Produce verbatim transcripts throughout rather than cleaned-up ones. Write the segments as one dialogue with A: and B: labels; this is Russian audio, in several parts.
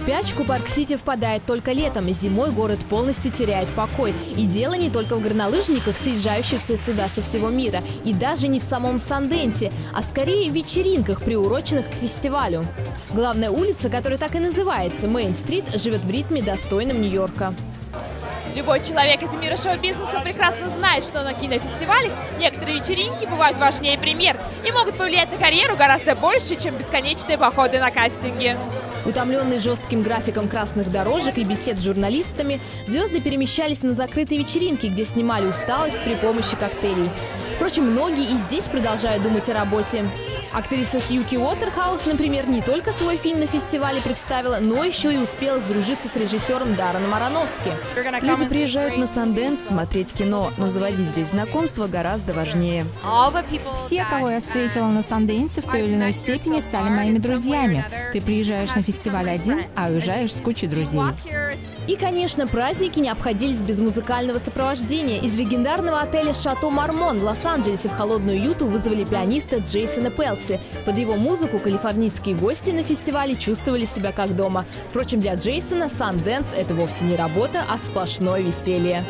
A: спячку Парк-Сити впадает только летом. Зимой город полностью теряет покой. И дело не только в горнолыжниках, съезжающихся сюда со всего мира. И даже не в самом Санденсе, а скорее в вечеринках, приуроченных к фестивалю. Главная улица, которая так и называется, Мейн-стрит, живет в ритме, достойном Нью-Йорка.
B: Любой человек из мира шоу-бизнеса прекрасно знает, что на кинофестивалях некоторые вечеринки бывают важнее премьер и могут повлиять на карьеру гораздо больше, чем бесконечные походы на кастинги.
A: Утомленные жестким графиком красных дорожек и бесед с журналистами, звезды перемещались на закрытые вечеринки, где снимали усталость при помощи коктейлей. Впрочем, многие и здесь продолжают думать о работе. Актриса Сьюки Уотерхаус, например, не только свой фильм на фестивале представила, но еще и успела сдружиться с режиссером Дарреном Аронофски.
C: Люди приезжают на Санденс смотреть кино, но заводить здесь знакомства гораздо важнее.
D: Все, кого я встретила на Санденсе, в той или иной степени стали моими друзьями. Ты приезжаешь на фестиваль один, а уезжаешь с кучей друзей.
A: И, конечно, праздники не обходились без музыкального сопровождения. Из легендарного отеля «Шато Мармон» в Лос-Анджелесе в холодную Юту вызвали пианиста Джейсона Пелси. Под его музыку калифорнийские гости на фестивале чувствовали себя как дома. Впрочем, для Джейсона Санденс – это вовсе не работа, а сплошное веселье.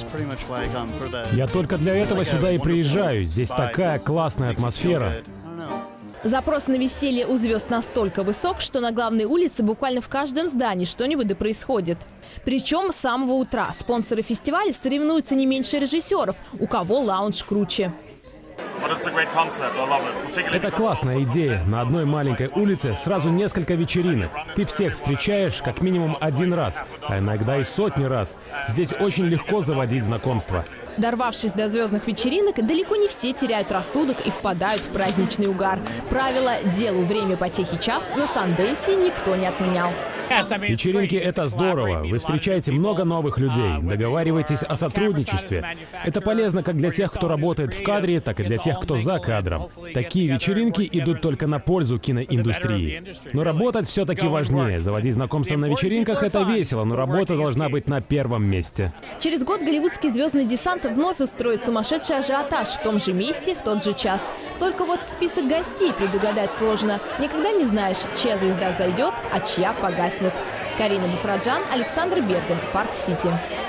E: Я только для этого сюда и приезжаю. Здесь такая классная атмосфера.
A: Запрос на веселье у звезд настолько высок, что на главной улице буквально в каждом здании что-нибудь да происходит. Причем с самого утра. Спонсоры фестиваля соревнуются не меньше режиссеров, у кого лаунж круче.
E: Это классная идея. На одной маленькой улице сразу несколько вечеринок. Ты всех встречаешь как минимум один раз, а иногда и сотни раз. Здесь очень легко заводить знакомства.
A: Дорвавшись до звездных вечеринок, далеко не все теряют рассудок и впадают в праздничный угар. Правило «делу время потехи час» на Санденсе никто не отменял.
E: Вечеринки — это здорово. Вы встречаете много новых людей, договариваетесь о сотрудничестве. Это полезно как для тех, кто работает в кадре, так и для тех, кто за кадром. Такие вечеринки идут только на пользу киноиндустрии. Но работать все-таки важнее. Заводить знакомства на вечеринках — это весело, но работа должна быть на первом месте.
A: Через год голливудский звездный десант вновь устроит сумасшедший ажиотаж в том же месте, в тот же час. Только вот список гостей предугадать сложно. Никогда не знаешь, чья звезда взойдет, а чья погаснет. Карина Буфраджан, Александр Берган, Парк-Сити.